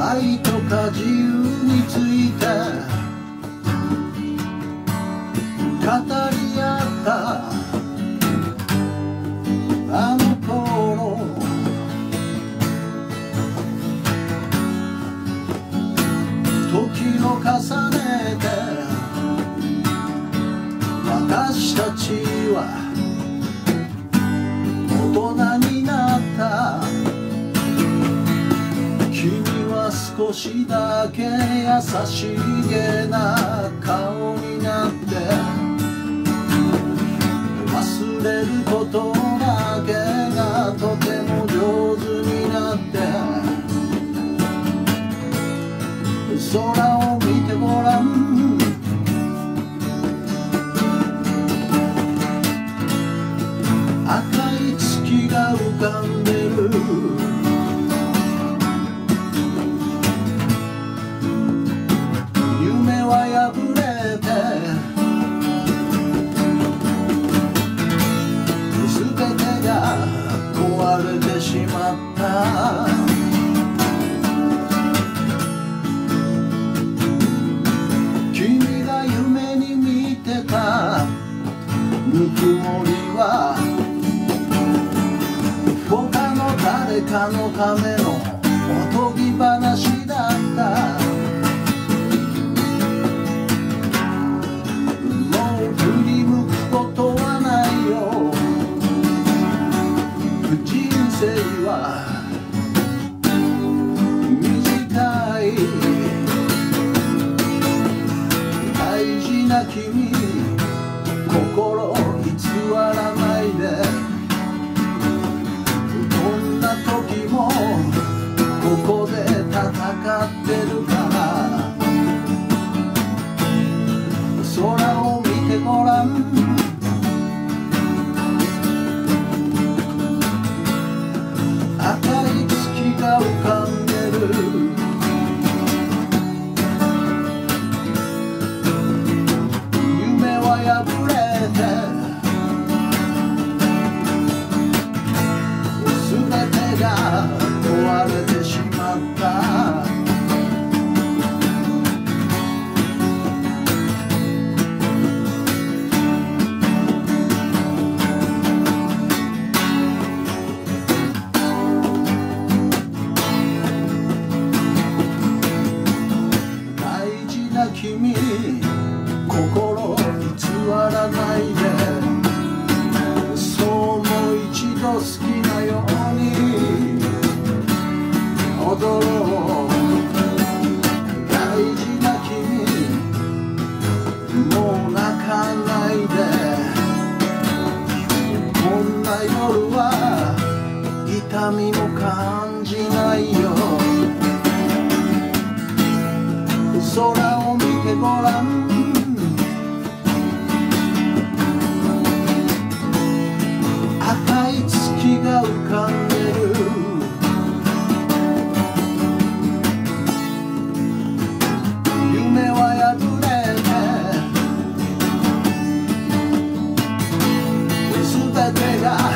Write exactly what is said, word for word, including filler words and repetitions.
愛とか自由について語り合ったあの頃、時を重ねて私たちは大人になった。君は少しだけ優しげな顔になって忘れることだけがとても上手になって空を見てごらん。赤い月が浮かんでる。夢は破れて全てが壊れてしまった。君が夢に見てたぬくもりは他の誰かのためのおとぎ話だった。もう振り向くことはないよ。人生は短い。大事な君、心偽らないで。こんな時もここで戦ってるから。空を見てごらん。赤い月が浮かんでる。夢は破れて全てが壊れてしまった。大事な君、心偽らないで。そうもう一度好きなように踊ろう。大事な君、もう泣かないで。こんな夜は痛みも感じないよ。空を見てごらん。赤い月が浮かんでる。夢は破れて全てが